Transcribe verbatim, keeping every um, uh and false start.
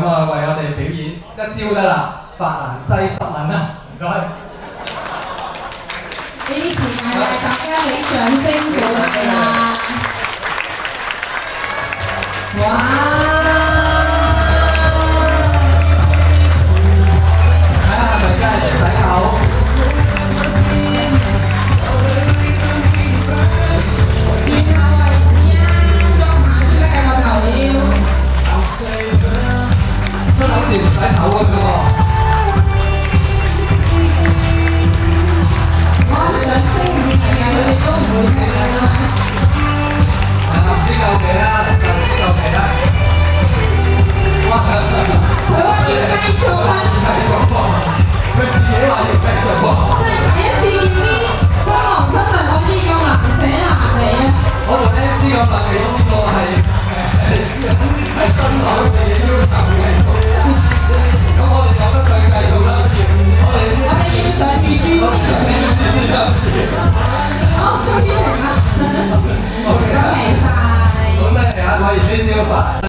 咁啊，為我哋表演一招得啦，法蘭西濕吻啦，唔該。 呢啲時間為大家俾掌聲鼓勵啦！哇！ 睇下係咪真係識洗口？ 前後位置啊，裝下先得㗎個頭要。 出口前唔洗口咁樣喎。 掌聲唔係㗎，佢哋都唔會停㗎啦。 係啊，唔知夠幾啦，唔知夠幾啦。哇！ 佢話要繼續啊！ 繼續喎，佢自己話要繼續喎。 真係第一次見啲新郎新娘可以咁難捨難離啊！ 我同 M C 咁特別，呢個係誒係新手嘅要求嚟嘅。咁我哋講得佢繼續啦，我哋我哋要上預珠先嘅。好，終於停啦！恭喜晒！ 好犀利啊！我而呢招法。